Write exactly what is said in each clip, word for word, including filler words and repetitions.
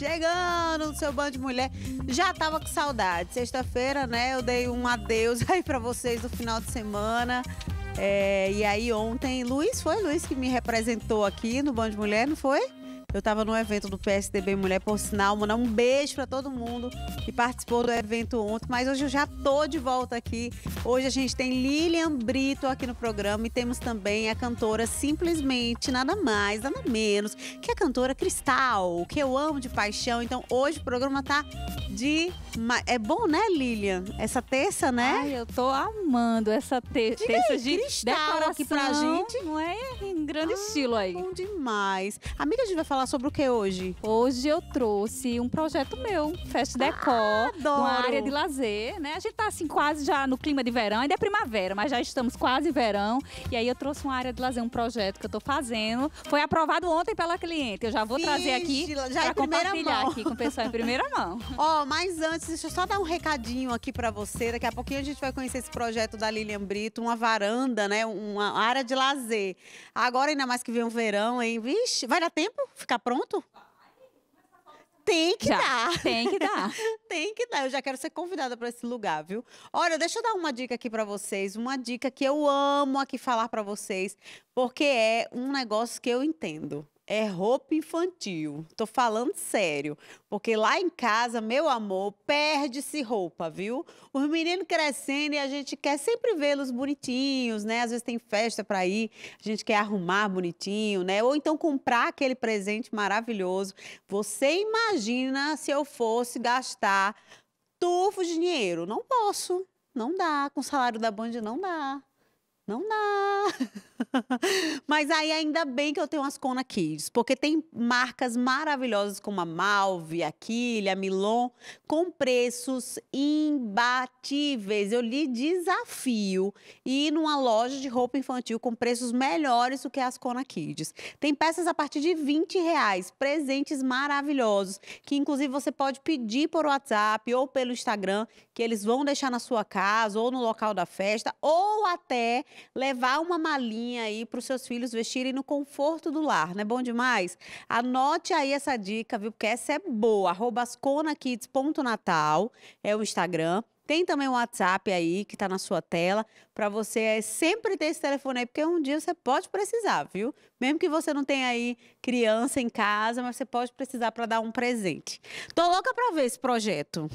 chegando no seu Band Mulher. Já tava com saudade. Sexta-feira, né, eu dei um adeus aí pra vocês do final de semana. É, e aí ontem, Luiz, foi Luiz que me representou aqui no Band Mulher, não foi? Eu estava no evento do P S D B Mulher, por sinal, mandar um beijo para todo mundo que participou do evento ontem, mas hoje eu já tô de volta aqui. Hoje a gente tem Lilian Brito aqui no programa e temos também a cantora simplesmente nada mais, nada menos, que a cantora Cristal, que eu amo de paixão. Então hoje o programa tá de... É bom, né, Lilian? Essa terça, né? Ai, eu tô amando essa te Diga terça aí, de Cristal decoração aqui pra gente. Não é em grande ah, estilo aí. Bom demais. Amiga, a gente vai falar sobre o que hoje? Hoje eu trouxe um projeto meu, Fest Decor, ah, uma área de lazer, né? A gente tá assim quase já no clima de verão, ainda é primavera, mas já estamos quase em verão. E aí eu trouxe uma área de lazer, um projeto que eu tô fazendo. Foi aprovado ontem pela cliente. Eu já vou Vixe, trazer aqui para compartilhar mão. aqui com o pessoal em primeira mão. Ó, oh, mas antes, deixa eu só dar um recadinho aqui para você. Daqui a pouquinho a gente vai conhecer esse projeto da Lilian Brito, uma varanda, né? Uma área de lazer. Agora, ainda mais que vem um verão, hein? Vixe, vai dar tempo ficar pronto? Tem que já, dar. Tem que dar. Tem que dar. Eu já quero ser convidada para esse lugar, viu? Olha, deixa eu dar uma dica aqui para vocês. Uma dica que eu amo aqui falar para vocês, porque é um negócio que eu entendo. É roupa infantil. Tô falando sério. Porque lá em casa, meu amor, perde-se roupa, viu? Os meninos crescendo e a gente quer sempre vê-los bonitinhos, né? Às vezes tem festa para ir, a gente quer arrumar bonitinho, né? Ou então comprar aquele presente maravilhoso. Você imagina se eu fosse gastar tufos de dinheiro? Não posso. Não dá. Com o salário da Band não dá. Não dá. Mas aí ainda bem que eu tenho as Kona Kids, porque tem marcas maravilhosas como a Malve, a Quilha, a Milon, com preços imbatíveis. Eu lhe desafio ir numa loja de roupa infantil com preços melhores do que as Kona Kids. Tem peças a partir de vinte reais, presentes maravilhosos, que inclusive você pode pedir por WhatsApp ou pelo Instagram, que eles vão deixar na sua casa ou no local da festa, ou até levar uma malinha aí para os seus filhos vestirem no conforto do lar, não é bom demais? Anote aí essa dica, viu? Porque essa é boa. Arroba asconakids ponto natal é o Instagram. Tem também o WhatsApp aí, que tá na sua tela, para você sempre ter esse telefone aí, porque um dia você pode precisar, viu? Mesmo que você não tenha aí criança em casa, mas você pode precisar para dar um presente. Tô louca para ver esse projeto.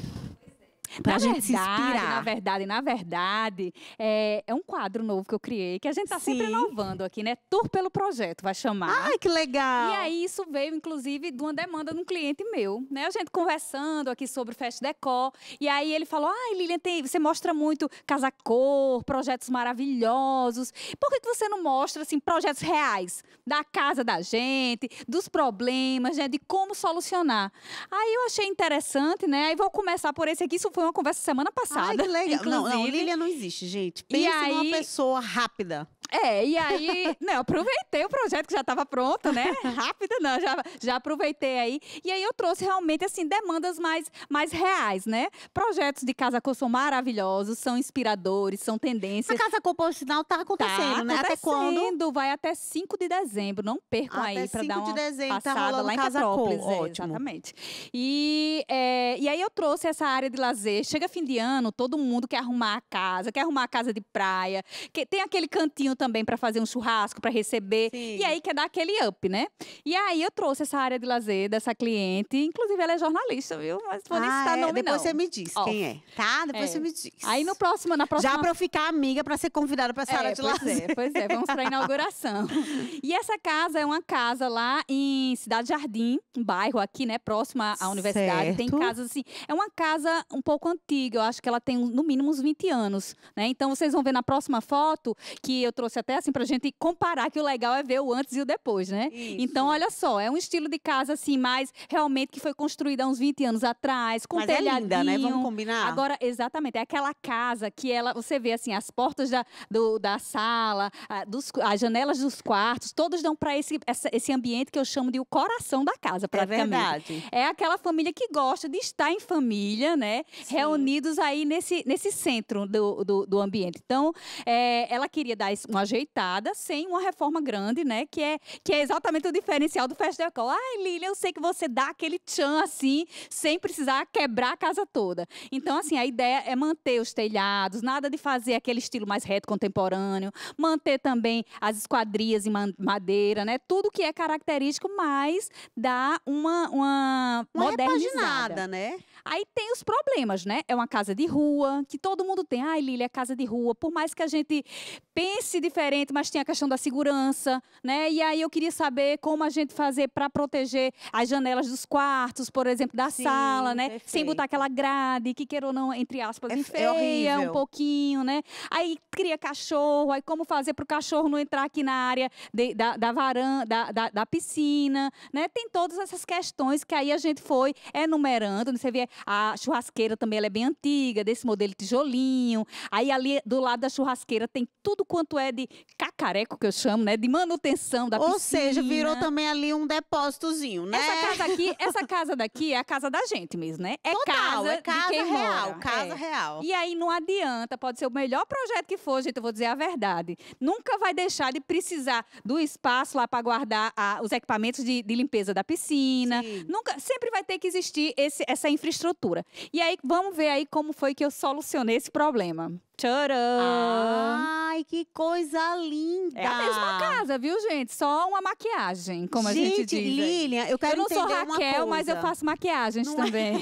Pra na gente verdade, se inspirar. Na verdade, na verdade, é, é um quadro novo que eu criei, que a gente tá Sim. sempre inovando aqui, né? Tour pelo projeto, vai chamar. Ai, que legal! E aí, isso veio, inclusive, de uma demanda de um cliente meu, né? A gente conversando aqui sobre o Fest Decor, e aí ele falou, ai, Lilian, tem, você mostra muito casa cor, projetos maravilhosos, por que, que você não mostra, assim, projetos reais da casa da gente, dos problemas, né? De como solucionar? Aí eu achei interessante, né? Aí vou começar por esse aqui, isso foi uma conversa semana passada. Ai, que legal. Inclusive. Não, não, Lilian não existe, gente. Pensa aí, numa pessoa rápida. É, e aí, não, eu aproveitei o projeto que já estava pronto, né? Rápida não, já, já aproveitei aí. E aí eu trouxe realmente, assim, demandas mais, mais reais, né? Projetos de Casa Cor são maravilhosos, são inspiradores, são tendências. A Casa Cor, por sinal, tá acontecendo, tá né? Até quando? Vai até cinco de dezembro, não percam até aí para dar uma de dezembro, passada tá lá em Casa Petrópolis. Cor. É, Ótimo. Exatamente. E, é, e aí eu trouxe essa área de lazer. Chega fim de ano, todo mundo quer arrumar a casa, quer arrumar a casa de praia, que tem aquele cantinho também para fazer um churrasco, para receber. Sim. E aí quer dar aquele up, né? E aí eu trouxe essa área de lazer dessa cliente, inclusive ela é jornalista, viu? Mas vou nem ah, citar é? nome Depois não. você me diz Ó, quem é, tá? Depois é. você me diz. Aí no próximo, na próxima... Já para eu ficar amiga, para ser convidada para essa é, área de pois lazer. É, pois é, vamos para a inauguração. E essa casa é uma casa lá em Cidade Jardim, um bairro aqui, né, próximo à universidade. Certo. Tem casas assim, é uma casa um pouco antiga, eu acho que ela tem no mínimo uns vinte anos, né? Então vocês vão ver na próxima foto, que eu trouxe até assim pra gente comparar, que o legal é ver o antes e o depois, né? Isso. Então olha só, é um estilo de casa assim, mais realmente que foi construída há uns vinte anos atrás, com Mas telhadinho. É linda, né? Vamos combinar? Agora, exatamente, é aquela casa que ela, você vê assim, as portas da, do, da sala, a, dos, as janelas dos quartos, todos dão para esse, esse ambiente que eu chamo de o coração da casa, praticamente. É verdade. É aquela família que gosta de estar em família, né? Sim. Reunidos aí nesse, nesse centro do, do, do ambiente. Então, é, ela queria dar uma mesmo ajeitada, sem uma reforma grande, né? Que é, que é exatamente o diferencial do Fashion Decor. Ai, Lilian, eu sei que você dá aquele tchan assim, sem precisar quebrar a casa toda. Então, assim, a ideia é manter os telhados, nada de fazer aquele estilo mais reto contemporâneo, manter também as esquadrias em madeira, né? Tudo que é característico, mas dá uma, uma, uma modernizada. repaginada, né? Aí tem os problemas, né? É uma casa de rua, que todo mundo tem. Ai, Lília, é casa de rua. Por mais que a gente pense diferente, mas tem a questão da segurança, né? E aí eu queria saber como a gente fazer para proteger as janelas dos quartos, por exemplo, da Sim, sala, né? perfeito. Sem botar aquela grade, que queira ou não, entre aspas, É, enfeia é um pouquinho, né? Aí cria cachorro, aí como fazer para o cachorro não entrar aqui na área de, da, da varanda, da, da, da piscina, né? Tem todas essas questões que aí a gente foi enumerando, você vê a churrasqueira também, ela é bem antiga, desse modelo tijolinho. Aí ali do lado da churrasqueira tem tudo quanto é de cacareco, que eu chamo, né? De manutenção da Ou piscina. Ou seja, virou também ali um depósitozinho, né? Essa casa aqui, essa casa daqui é a casa da gente mesmo, né? É Total, casa, é casa de quem real, mora. casa é. real. E aí não adianta, pode ser o melhor projeto que for, gente, eu vou dizer a verdade. Nunca vai deixar de precisar do espaço lá para guardar a, os equipamentos de, de limpeza da piscina. Sim. Nunca, sempre vai ter que existir esse, essa infraestrutura. E aí, vamos ver aí como foi que eu solucionei esse problema. Tcharam! Ai, que coisa linda! É a mesma casa, viu, gente? Só uma maquiagem, como a gente diz. Gente, Lilian, eu quero eu não entender sou Raquel, uma mas eu coisa. faço maquiagens Não também.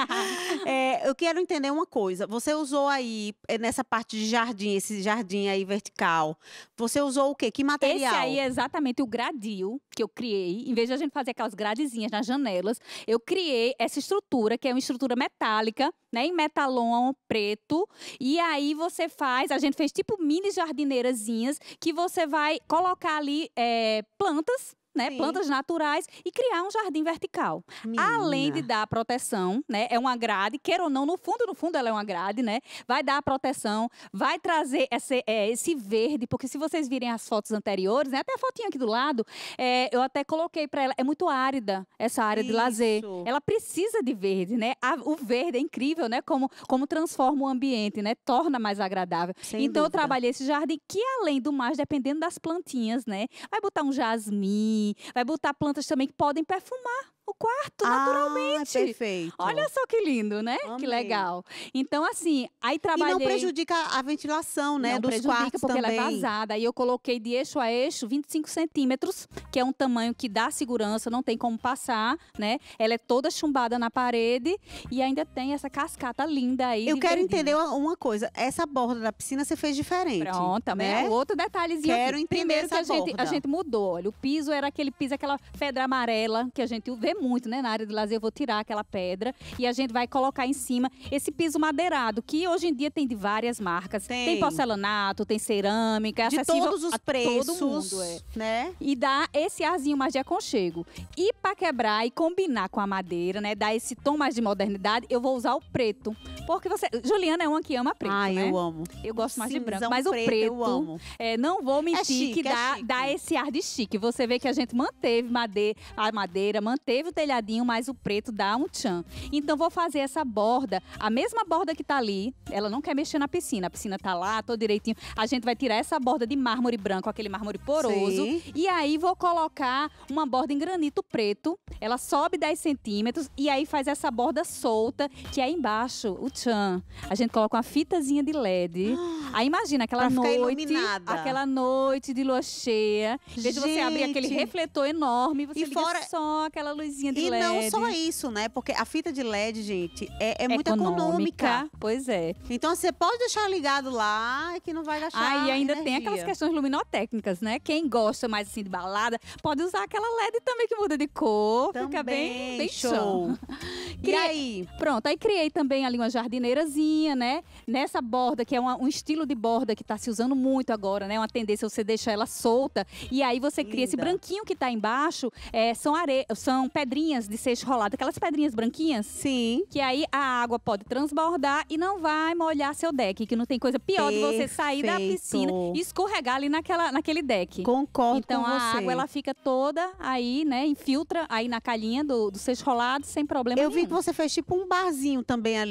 É, eu quero entender uma coisa. Você usou aí, nessa parte de jardim, esse jardim aí vertical, você usou o quê? Que material? Esse aí é exatamente o gradil que eu criei. Em vez de a gente fazer aquelas gradezinhas nas janelas, eu criei essa estrutura, que é uma estrutura metálica, né, em metalon preto. E aí você faz, a gente fez tipo mini jardineirazinhas, que você vai colocar ali é, plantas, né, Sim. plantas naturais e criar um jardim vertical. Menina. Além de dar proteção, né, é uma grade, queira ou não, no fundo, no fundo ela é uma grade, né, vai dar proteção, vai trazer esse, é, esse verde, porque se vocês virem as fotos anteriores, né, até a fotinha aqui do lado, é, eu até coloquei para ela, é muito árida essa área de lazer, Isso. ela precisa de verde, né, a, o verde é incrível, né, como, como transforma o ambiente, né, torna mais agradável. Sem então eu dúvida. trabalhei esse jardim que, além do mais, dependendo das plantinhas, né, vai botar um jasmim, vai botar plantas também que podem perfumar o quarto naturalmente. Ah, perfeito. Olha só que lindo, né? Amei. Que legal. Então, assim, aí E trabalhei... não prejudica a ventilação, né, Não dos prejudica, quartos porque também. ela é vazada. Aí eu coloquei de eixo a eixo vinte e cinco centímetros, que é um tamanho que dá segurança, não tem como passar, né? Ela é toda chumbada na parede e ainda tem essa cascata linda aí. Eu de quero verdinho. entender uma- uma coisa. Essa borda da piscina você fez diferente. Pronto, também né? é outro detalhezinho Quero aqui. entender Primeiro essa que a gente, a borda. gente mudou, olha, o piso era aquele piso, aquela pedra amarela, que a gente vê muito, né, na área de lazer, eu vou tirar aquela pedra e a gente vai colocar em cima esse piso madeirado, que hoje em dia tem de várias marcas. Tem. Tem porcelanato, tem cerâmica, é De acessível todos os a preços, todo mundo, é. né? E dá esse arzinho mais de aconchego. E para quebrar e combinar com a madeira, né, dar esse tom mais de modernidade, eu vou usar o preto. Porque você, Juliana é uma que ama preto, Ai, né? eu amo. Eu gosto mais de branco, Cinzão mas o preto, preto, eu amo. é, não vou mentir, chique, que é dá, chique. dá esse ar de chique. Você vê que a gente manteve madeira, a madeira, manteve o telhadinho, mas o preto dá um tchan. Então, vou fazer essa borda, a mesma borda que tá ali, ela não quer mexer na piscina, a piscina tá lá, todo direitinho. A gente vai tirar essa borda de mármore branco, aquele mármore poroso, Sim. e aí vou colocar uma borda em granito preto, ela sobe dez centímetros, e aí faz essa borda solta, que aí embaixo, o tchan. A gente coloca uma fitazinha de L E D. Aí imagina aquela Pra ficar noite, iluminada. aquela noite de lua cheia. Em vez de você abrir aquele Gente. refletor enorme, você E liga fora- só aquela luzinha de E L E D. não só isso, né? Porque a fita de L E D, gente, é, é muito econômica. Pois é. Então, você pode deixar ligado lá que não vai gastar Ah, e ainda tem energia. aquelas questões luminotécnicas, né? Quem gosta mais assim de balada, pode usar aquela L E D também que muda de cor. Também, Fica bem, bem show. chão. E Criei- aí? Pronto, aí criei também ali uma jardineirazinha, né? Nessa borda, que é uma- um estilo de borda que está se usando muito agora, né? Uma tendência você deixar ela solta. E aí você cria esse Linda. branquinho que está embaixo, é, são, are... são pedrinhas de seixo rolado, aquelas pedrinhas branquinhas. Sim. Que aí a água pode transbordar e não vai molhar seu deck, que não tem coisa pior de você sair da Perfeito. piscina e escorregar ali naquela, naquele deck. Concordo Então com a você. água ela fica toda aí, né? Infiltra aí na calhinha do, do seixo rolado sem problema Eu vi nenhum. que você fez tipo um barzinho também ali, né?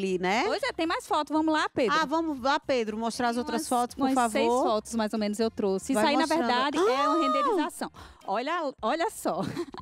Pois é, tem mais fotos. Vamos lá, Pedro. Ah, vamos lá, Pedro, mostrar as outras umas, fotos, por umas favor. seis fotos, mais ou menos, eu trouxe. Isso Vai aí, mostrando. na verdade, Ah! é uma renderização. Olha, olha só.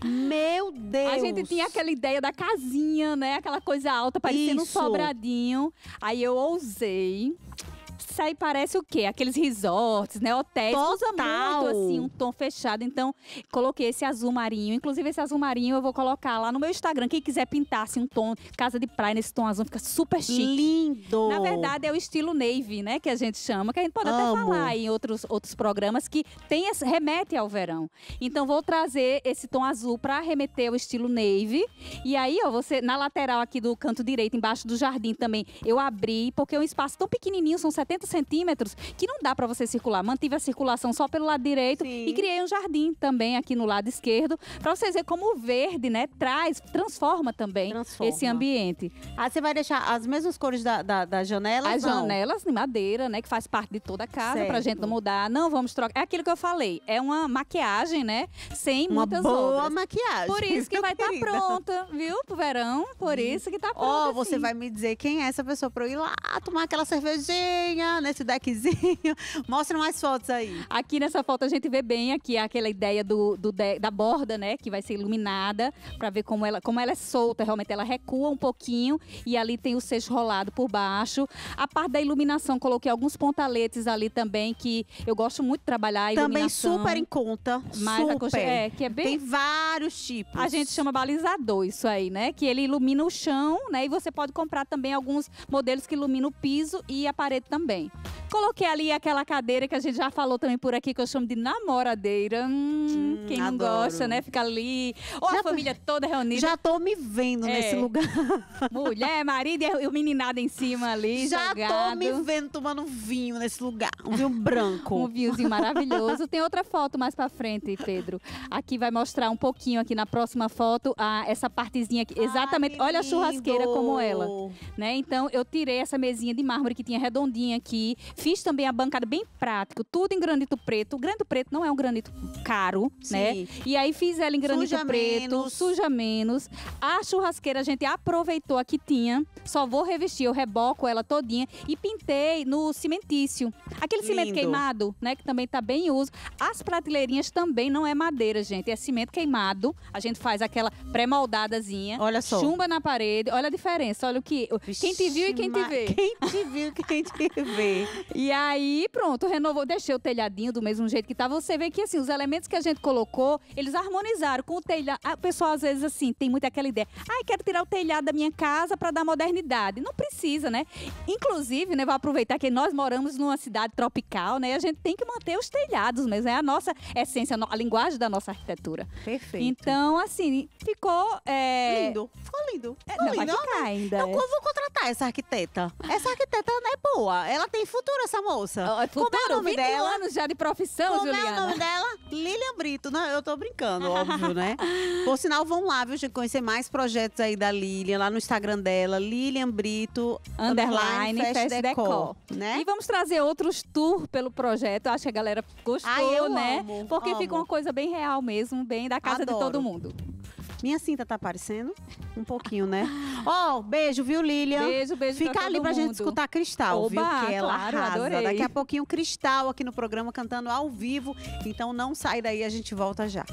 Meu Deus! A gente tinha aquela ideia da casinha, né? Aquela coisa alta, parecendo Isso. um sobradinho. Aí eu ousei. Isso aí parece o quê? Aqueles resorts, né? Hotéis. Usa Total. muito, assim, um tom fechado. Então, coloquei esse azul marinho. Inclusive, esse azul marinho eu vou colocar lá no meu Instagram. Quem quiser pintar, assim, um tom, casa de praia nesse tom azul, fica super chique. Lindo! Na verdade, é o estilo navy, né? Que a gente chama. Que a gente pode Amo. até falar em outros, outros programas que tem esse, remete ao verão. Então, vou trazer esse tom azul para remeter ao estilo navy. E aí, ó, você, na lateral aqui do canto direito, embaixo do jardim também, eu abri, porque é um espaço tão pequenininho, são setenta centímetros, que não dá para você circular. Mantive a circulação só pelo lado direito. Sim. E criei um jardim também aqui no lado esquerdo, para vocês verem como o verde, né, traz, transforma também Transforma. esse ambiente. Ah, você vai deixar as mesmas cores da, da, da janela? As janelas de madeira, né, que faz parte de toda a casa, Certo. pra gente não mudar. Não vamos trocar. É aquilo que eu falei, é uma maquiagem, né, sem Uma muitas boa obras. maquiagem. Por isso que viu, vai estar querida? pronta, viu, pro verão. Por isso que tá Ó, pronta. você sim. vai me dizer quem é essa pessoa pra eu ir lá tomar aquela cervejinha nesse deckzinho. Mostra mais fotos aí. Aqui nessa foto a gente vê bem aqui aquela ideia do, do de- da borda, né, que vai ser iluminada, para ver como ela, como ela é solta, realmente ela recua um pouquinho e ali tem o seixo rolado por baixo. A parte da iluminação, coloquei alguns pontaletes ali também, que eu gosto muito de trabalhar a Também iluminação. super em conta. mais super. aconche- é, que é bem Tem vários tipos. A gente chama balizador isso aí, né? Que ele ilumina o chão, né? E você pode comprar também alguns modelos que iluminam o piso e a parede também. Coloquei ali aquela cadeira que a gente já falou também por aqui, que eu chamo de namoradeira. Hum, Hum, quem não adoro. gosta, né? Fica ali. Ou Já a família toda reunida. Já tô me vendo É. nesse lugar. Mulher, marido e o meninado em cima ali, Já jogado. tô me vendo tomando vinho nesse lugar. Um vinho branco. Um vinhozinho maravilhoso. Tem outra foto mais pra frente, Pedro. Aqui vai mostrar um pouquinho aqui na próxima foto, a, essa partezinha aqui. Exatamente. Ai, que Olha a churrasqueira lindo. como ela. Né? Então, eu tirei essa mesinha de mármore que tinha redondinha aqui. Fiz também a bancada bem prático, tudo em granito preto. O granito preto não é um granito caro, Sim. né? E aí fiz ela em granito Suja preto, menos. suja menos. A churrasqueira a gente aproveitou a que tinha. Só vou revestir, eu reboco ela todinha e pintei no cimentício. Aquele cimento Lindo. queimado, né, que também tá bem em uso. As prateleirinhas também não é madeira, gente, é cimento queimado. A gente faz aquela pré-moldadazinha. Olha só. Chumba na parede. Olha a diferença, olha o que... Quem te viu e quem te Ma- vê. Quem te viu e quem te vê. E aí, pronto, renovou, deixei o telhadinho do mesmo jeito que tava. Você vê que, assim, os elementos que a gente colocou, eles harmonizaram com o telhado. O pessoal, às vezes, assim, tem muito aquela ideia. Ai, quero tirar o telhado da minha casa para dar modernidade. Não precisa, né? Inclusive, né, vou aproveitar que nós moramos numa cidade tropical, né? E a gente tem que manter os telhados mesmo. É a nossa essência, a linguagem da nossa arquitetura. Perfeito. Então, assim, ficou... é, Lindo. Ficou lindo. é, Ficou não, vai lindo. ficar ainda. Eu é. vou contratar essa arquiteta. Essa arquiteta não é boa. Ela tem futuro, essa moça. Ó, Como é o futuro, nome vinte e um dela? anos já de profissão, Como é o Juliana. nome dela? Lilian Brito. Não, eu tô brincando, óbvio, né? Por sinal, vão lá, viu, gente? Conhecer mais projetos aí da Lilian, lá no Instagram dela, Lilian Brito, Underline, Fest Decor. né? E vamos trazer outros tours pelo projeto. Acho que a galera gostou, Ai, eu né? amo, Porque amo. fica uma coisa bem real mesmo, bem da casa Adoro. de todo mundo. Minha cinta tá aparecendo? Um pouquinho, né? Ó, beijo, viu, Lilian? Beijo, beijo Fica pra ali todo pra gente mundo. escutar Cristal, viu? Oba, Que ela claro, arrasa. adorei. Daqui a pouquinho, Cristal aqui no programa, cantando ao vivo. Então não sai daí, a gente volta já.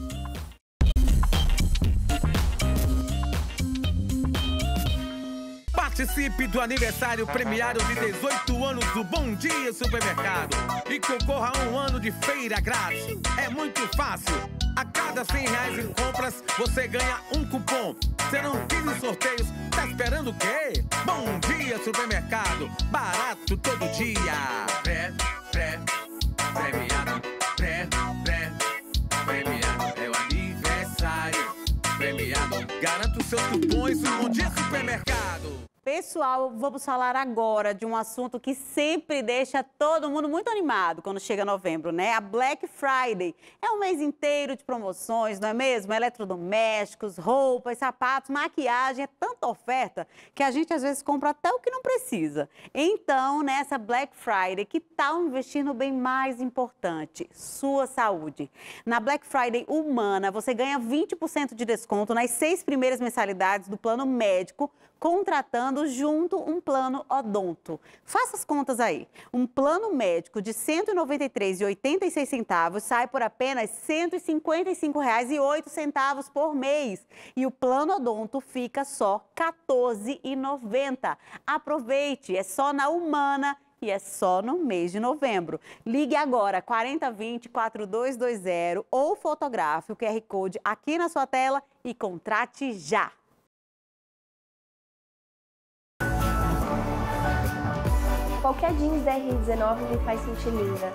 Participe do aniversário premiado de dezoito anos do Bom Dia Supermercado e concorra a um ano de feira grátis. É muito fácil. A cada cem reais em compras, você ganha um cupom. Serão quinze sorteios. Tá esperando o quê? Bom Dia Supermercado. Barato todo dia. Pré, pré, premiado. Pré, pré, premiado. É o aniversário premiado. Garanta os seus cupons no Bom Dia Supermercado. Pessoal, vamos falar agora de um assunto que sempre deixa todo mundo muito animado quando chega novembro, né? A Black Friday. É um mês inteiro de promoções, não é mesmo? Eletrodomésticos, roupas, sapatos, maquiagem, é tanta oferta que a gente às vezes compra até o que não precisa. Então, nessa Black Friday, que tal investir no bem mais importante? Sua saúde. Na Black Friday Humana, você ganha vinte por cento de desconto nas seis primeiras mensalidades do plano médico, contratando comprando junto um plano odonto. Faça as contas aí. Um plano médico de cento e noventa e três reais e oitenta e seis centavos sai por apenas cento e cinquenta e cinco reais e oito centavos por mês. E o plano odonto fica só quatorze reais e noventa centavos. Aproveite, é só na Humana e é só no mês de novembro. Ligue agora, quarenta vinte, quatro dois dois zero ou fotografe o Q R Code aqui na sua tela e contrate já. Qualquer jeans da R dezenove me faz sentir linda.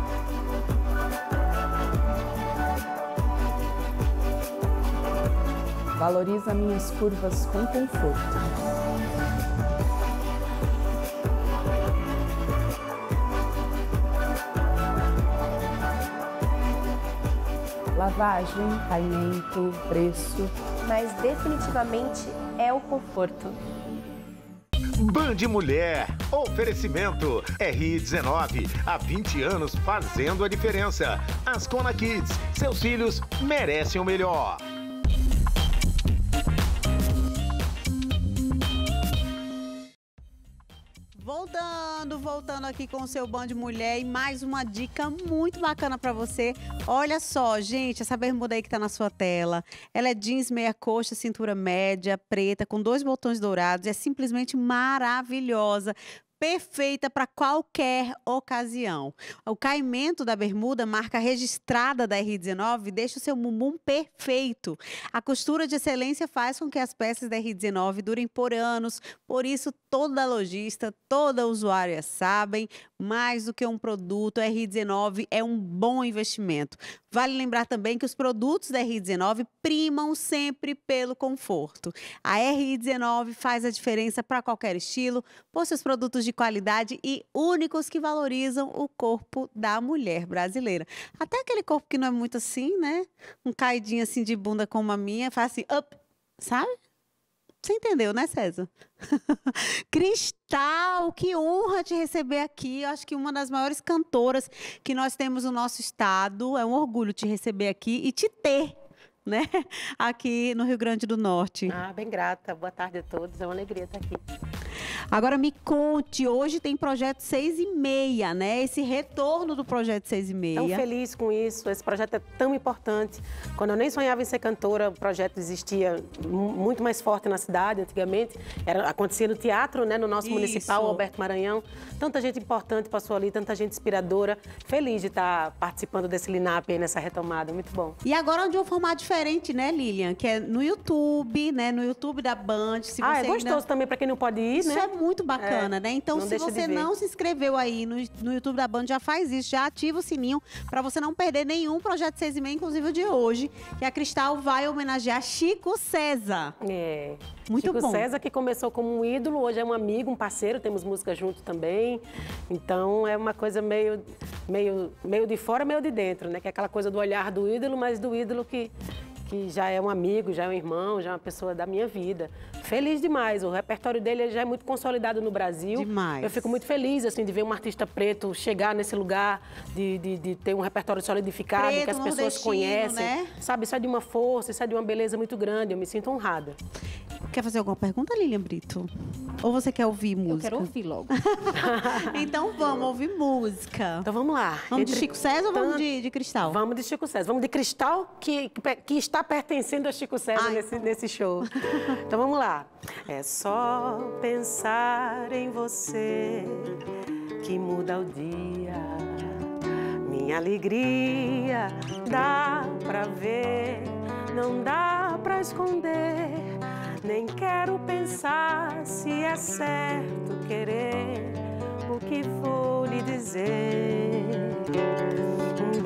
Valoriza minhas curvas com conforto. Lavagem, caimento, preço. Mas definitivamente é o conforto. Band Mulher, oferecimento R dezenove, há vinte anos fazendo a diferença. Ascona Kids, seus filhos merecem o melhor. Voltando, voltando aqui com o seu Band Mulher e mais uma dica muito bacana pra você. Olha só, gente, essa bermuda aí que tá na sua tela, ela é jeans meia coxa, cintura média, preta, com dois botões dourados, é simplesmente maravilhosa. Perfeita para qualquer ocasião. O caimento da bermuda, marca registrada da R dezenove, deixa o seu bumbum perfeito. A costura de excelência faz com que as peças da R dezenove durem por anos, por isso toda lojista, toda usuária sabem, mais do que um produto, a R dezenove é um bom investimento. Vale lembrar também que os produtos da R dezenove primam sempre pelo conforto. A R dezenove faz a diferença para qualquer estilo, por seus produtos de qualidade e únicos que valorizam o corpo da mulher brasileira. Até aquele corpo que não é muito assim, né? Um caidinho assim de bunda como a minha, faz assim, up, sabe? Você entendeu, né, César? Cristal, que honra te receber aqui. Eu acho que uma das maiores cantoras que nós temos no nosso estado. É um orgulho te receber aqui e te ter, né? Aqui no Rio Grande do Norte. Ah, bem grata. Boa tarde a todos. É uma alegria estar aqui. Agora me conte, hoje tem Projeto seis e meia, né? Esse retorno do Projeto seis e meia. Tão feliz com isso, esse projeto é tão importante. Quando eu nem sonhava em ser cantora, o projeto existia muito mais forte na cidade, antigamente. Era, acontecia no teatro, né? No nosso isso. municipal, Alberto Maranhão. Tanta gente importante passou ali, tanta gente inspiradora. Feliz de estar participando desse line-up aí, nessa retomada, muito bom. E agora de um formato diferente, né, Lilian? Que é no YouTube, né? No YouTube da Band. Se ah, você é gostoso ainda... também para quem não pode ir, isso né? Isso é muito bacana, é, né? Então, se você não se inscreveu aí no, no YouTube da Band, já faz isso, já ativa o sininho para você não perder nenhum Projeto seis e meia, inclusive o de hoje, que a Cristal vai homenagear Chico César. É. Muito Chico bom. César, que começou como um ídolo, hoje é um amigo, um parceiro, temos música junto também. Então, é uma coisa meio, meio, meio de fora, meio de dentro, né? Que é aquela coisa do olhar do ídolo, mas do ídolo que... que já é um amigo, já é um irmão, já é uma pessoa da minha vida. Feliz demais, o repertório dele já é muito consolidado no Brasil. Demais. Eu fico muito feliz, assim, de ver um artista preto chegar nesse lugar, de, de, de ter um repertório solidificado, preto, que as pessoas conhecem. Né? Sabe, isso é de uma força, isso é de uma beleza muito grande, eu me sinto honrada. Quer fazer alguma pergunta, Lilian Brito? Ou você quer ouvir música? Eu quero ouvir logo. Então vamos ouvir música. Então vamos lá. Vamos Entre de Chico César ou vamos tanto... de, de Cristal? Vamos de Chico César. Vamos de Cristal, que, que está pertencendo a Chico César Ai, nesse, nesse show. Então vamos lá. É só pensar em você que muda o dia. Minha alegria dá pra ver, não dá pra esconder. Nem quero pensar se é certo querer o que vou lhe dizer. Um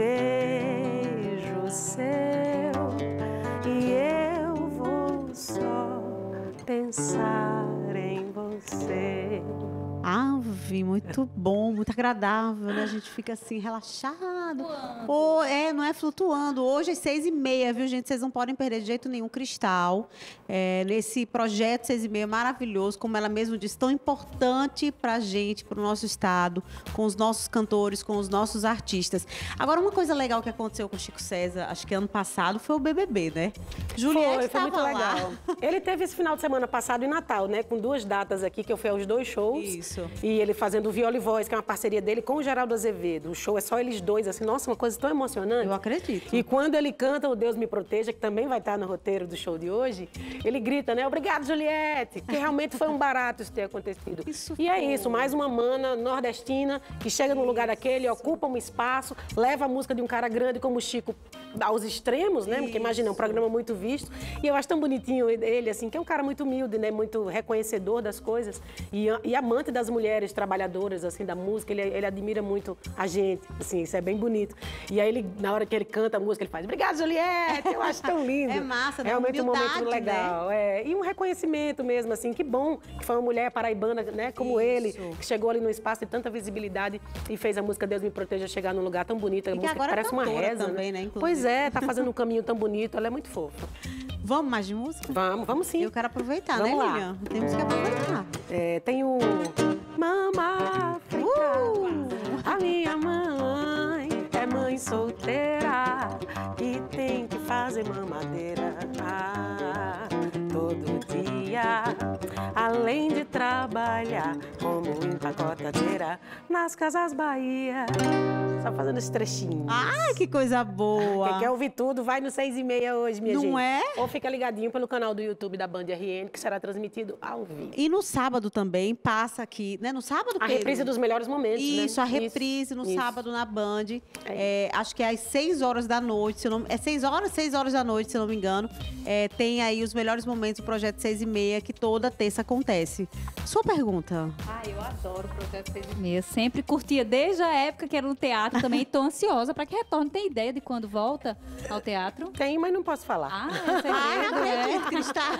beijo seu e eu vou só pensar em você. Ave ouvir, muito bom, muito agradável, né? A gente fica assim, relaxado. Ou, é, não é flutuando. Hoje às seis e meia, viu, gente? Vocês não podem perder de jeito nenhum Cristal. É, nesse projeto seis e meia maravilhoso, como ela mesma disse, tão importante pra gente, pro nosso estado, com os nossos cantores, com os nossos artistas. Agora, uma coisa legal que aconteceu com o Chico César, acho que ano passado, foi o B B B, né? Juliette Foi, foi muito estava legal. lá. Ele teve esse final de semana passado em Natal, né? Com duas datas aqui, que eu fui aos dois shows. Isso. E ele fazendo o Viola e Voz, que é uma parceria dele com o Geraldo Azevedo. O show é só eles dois, assim, nossa, uma coisa tão emocionante. Eu acredito. E quando ele canta o Deus Me Proteja, que também vai estar no roteiro do show de hoje, ele grita, né? Obrigado, Juliette! Que realmente foi um barato isso ter acontecido. Isso e é foi. isso, mais uma mana nordestina que chega num lugar daquele, ocupa um espaço, leva a música de um cara grande como o Chico aos extremos, né? Porque imagina, é um programa muito visto. E eu acho tão bonitinho ele, assim, que é um cara muito humilde, né? Muito reconhecedor das coisas. E, e amante das mulheres trabalhadoras, assim, da música. Ele, ele admira muito a gente, assim, isso é bem bonito. E aí, ele, na hora que ele canta a música, ele faz, obrigado, Juliette! Eu acho tão lindo. É massa, dá realmente um momento humildade, legal. É. E um reconhecimento mesmo, assim, que bom que foi uma mulher paraibana, né? Como Isso. ele, que chegou ali no espaço de tanta visibilidade e fez a música Deus Me Proteja chegar num lugar tão bonito. A E que música agora é parece uma cantora reza, também, né? né, inclusive. Pois é, tá fazendo um caminho tão bonito, ela é muito fofa. Vamos mais de música? Vamos, vamos sim. Eu quero aproveitar, Vamos né, lá. Lilian? Temos que aproveitar. É, tem o Mama África, Uh! a minha mãe é mãe solteira e tem que fazer mamadeira ah, todo dia, além de trabalhar como empacotadeira nas Casas Bahia. Só fazendo esse trechinho. Ai, que coisa boa. Quem quer ouvir tudo, vai no seis e meia hoje, minha Não gente. é? Ou fica ligadinho pelo canal do YouTube da Band R N, que será transmitido ao vivo. E no sábado também passa aqui, né? No sábado, A Pedro? reprise dos melhores momentos, né? Isso, a reprise no isso. sábado na Band. É, acho que é às seis horas da noite, se eu não, é seis horas, seis horas da noite, se eu não me engano. É, tem aí os melhores momentos do Projeto seis e meia, que toda terça acontece. Sua pergunta. Ah, eu adoro o Projeto seis e meia. Sempre curtia desde a época que era no teatro também. Estou ansiosa para que retorne. Tem ideia de quando volta ao teatro? Tem, mas não posso falar. Ah, é segredo, Ai, não é. acredito, Cristal.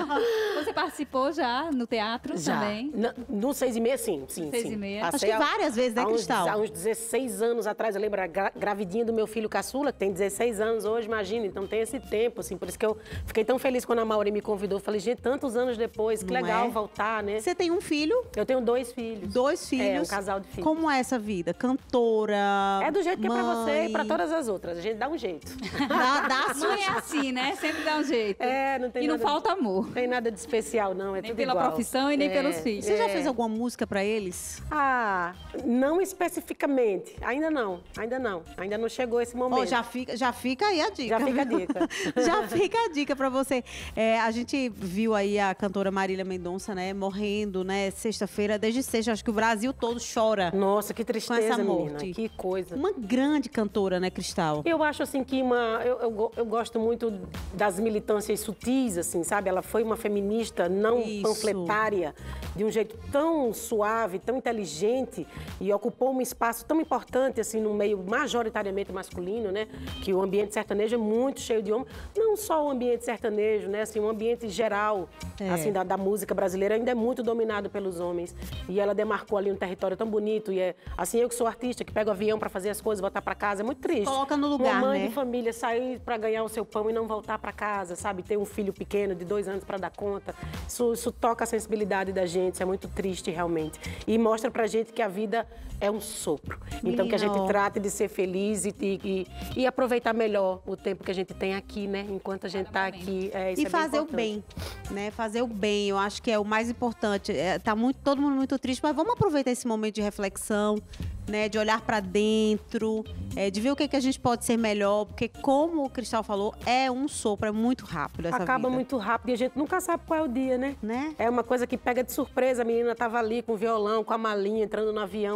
Você participou já no teatro Já. também? Na- No seis e meia, sim, sim, Seis sim. e meia. Acho Passei que há- várias vezes, né, há uns- Cristal? Há uns dezesseis anos atrás, eu lembro, a gra- gravidinha do meu filho caçula, que tem dezesseis anos hoje, imagina. Então tem esse tempo, assim. Por isso que eu fiquei tão feliz quando a Mauri me convidou. Falei, gente, tantos anos depois, que Não legal é? voltar, né? Você tem um filho, Eu tenho dois filhos. dois filhos. É, um casal de filhos. Como é essa vida? Cantora, É do jeito que é pra você e pra mãe? todas as outras. A gente dá um jeito. Dá, dá Não é assim, né? Sempre dá um jeito. É, não tem E não nada- falta amor. Não tem nada de especial, não. É Nem tudo pela igual. profissão e nem É, pelos filhos. Você já é. fez alguma música pra eles? Ah, não especificamente. Ainda não, ainda não. Ainda não chegou esse momento. Ó, já, fica, já fica aí a dica. Já fica a viu? dica. Já fica a dica pra você. É, a gente viu aí a cantora Marília Mendonça, né, morrendo, né, sexta-feira, desde sexta. Acho que o Brasil todo chora. Nossa, que Com tristeza, essa menina. morte. Que coisa. Uma grande cantora, né, Cristal? Eu acho assim que uma. Eu, eu, go- eu gosto muito das militâncias sutis, assim, sabe? Ela foi uma feminista não Isso. panfletária, de um jeito tão suave, tão inteligente, e ocupou um espaço tão importante, assim, no meio majoritariamente masculino, né? Que o ambiente sertanejo é muito cheio de homens. Não só o ambiente sertanejo, né? Assim, o ambiente geral, É. assim, da, da música brasileira ainda é muito dominado pelos homens. E ela demarcou ali um território tão bonito. E é assim, eu que sou artista, que pego avião para fazer as coisas, voltar para casa, é muito triste. Coloca no lugar, Uma mãe né? de família sair para ganhar o seu pão e não voltar para casa, sabe? Ter um filho pequeno de dois anos para dar conta. Isso, isso toca a sensibilidade da gente, isso é muito triste realmente. E mostra pra gente que a vida é um sopro. Então que a gente Menino. trate de ser feliz e, e, e aproveitar melhor o tempo que a gente tem aqui, né? Enquanto a gente tá aqui. É, isso E é bem fazer o importante. bem, né? Fazer o bem, eu acho que é o mais importante. É, tá muito, todo mundo muito triste, mas vamos aproveitar esse momento de reflexão, né? De olhar pra dentro, é, de ver o que, que a gente pode ser melhor, porque como o Cristal falou, é um sopro, é muito rápido essa Acaba vida. muito rápido e a gente nunca sabe qual é o dia, né? Né? É uma coisa que pega de surpresa. A menina tava ali com o violão, com a malinha, entrando no avião.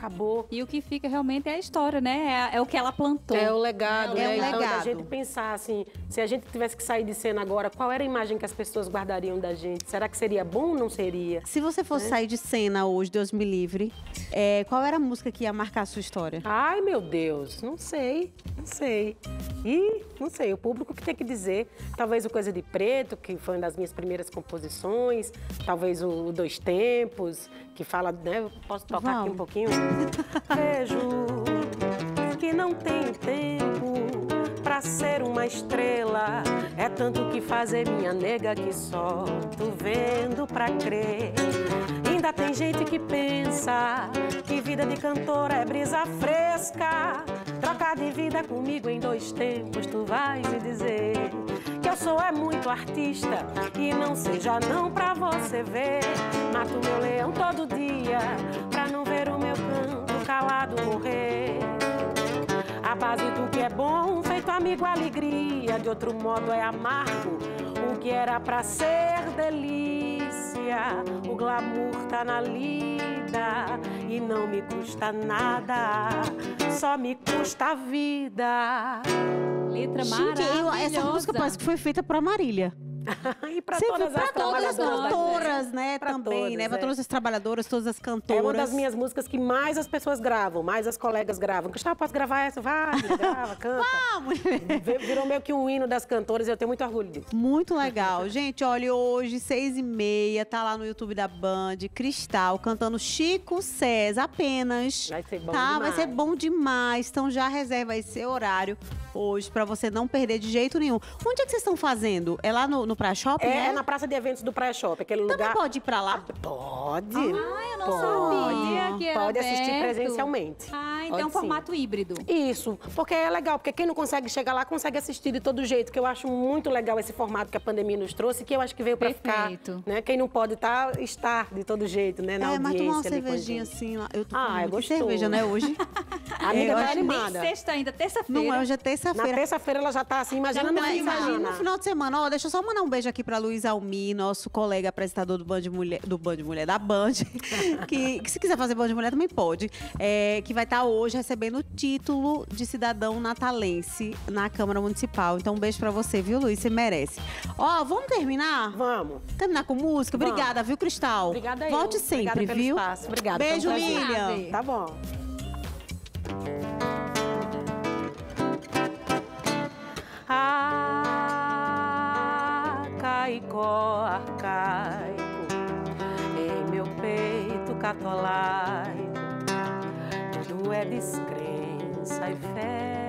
acabou. E o que fica realmente é a história, né? É, é o que ela plantou. É o legado, É né? o Então, legado. da gente pensar assim, se a gente tivesse que sair de cena agora, qual era a imagem que as pessoas guardariam da gente? Será que seria bom ou não seria? Se você fosse sair de cena hoje, Deus me livre, é, qual era a música que ia marcar a sua história? Ai, meu Deus, não sei, não sei. Ih, não sei, o público que tem que dizer. Talvez o Coisa de Preto, que foi uma das minhas primeiras composições. Talvez o, o Dois Tempos, que fala, né? Eu posso tocar Vamos. aqui um pouquinho? Vejo que não tenho tempo pra ser uma estrela. É tanto que fazer, minha nega, que só tô vendo pra crer. Ainda tem gente que pensa que vida de cantora é brisa fresca. Trocar de vida comigo em dois tempos, tu vais me dizer que eu sou é muito artista e não seja não pra você ver. Mato meu leão todo dia pra não ver o meu canto calado morrer. A base do que é bom, feito amigo, alegria. De outro modo é amargo, o que era pra ser delícia. O glamour tá na lida e não me custa nada, só me custa a vida. Letra Gente, eu- maravilhosa. essa música parece que foi feita pra Marília. E pra Você viu? todas Pra as todas as trabalhadoras da cantoras, gente. né? Pra Também, todas, né? Pra é. todas as trabalhadoras, todas as cantoras. É uma das minhas músicas que mais as pessoas gravam, mais as colegas gravam. Gustavo, posso gravar essa? Vai, grava, canta. Vamos! Vi- Virou meio que um hino das cantoras e eu tenho muito orgulho disso. Muito legal. Gente, olha, hoje, seis e meia, tá lá no YouTube da Band, Cristal, cantando Chico César apenas. Vai ser bom tá? demais. Vai ser bom demais. Então já reserva esse horário hoje pra você não perder de jeito nenhum. Onde é que vocês estão fazendo? É lá no, no Praia Shopping? É, né? na praça de eventos do Praia Shopping, aquele Também lugar... pode ir pra lá? Pode. Ah, eu não pode. sabia que era Pode assistir aberto. presencialmente. Ah, então Pode é um sim. formato híbrido. Isso, porque é legal, porque quem não consegue chegar lá consegue assistir de todo jeito, que eu acho muito legal esse formato que a pandemia nos trouxe, que eu acho que veio pra Perfeito. ficar, né? Quem não pode estar, estar de todo jeito, né, na É, mas audiência tomar uma ali com a cervejinha gente. assim lá. Eu tô Ah, com é muita gostoso. cerveja, né, hoje? A amiga eu tá acho Nem animada. sexta ainda, terça-feira. Não é, hoje é Na terça-feira. terça-feira ela já tá assim, imagina no Mas fim de imagina semana. no final de semana. Ó, deixa eu só mandar um beijo aqui pra Luiz Almi, nosso colega apresentador do Band Mulher, do Band Mulher, da Band, que, que se quiser fazer Band Mulher também pode, é, que vai estar hoje recebendo o título de cidadão natalense na Câmara Municipal. Então um beijo pra você, viu, Luiz? Você merece. Ó, vamos terminar? Vamos. Terminar com música? Vamos. Obrigada, viu, Cristal? Obrigada eu. Volte Obrigada sempre, pelo viu? espaço. Obrigada. Beijo, foi um prazer. Lilian. Tá bom. Caicó arcaico em meu peito catolaico, tudo é descrença e fé.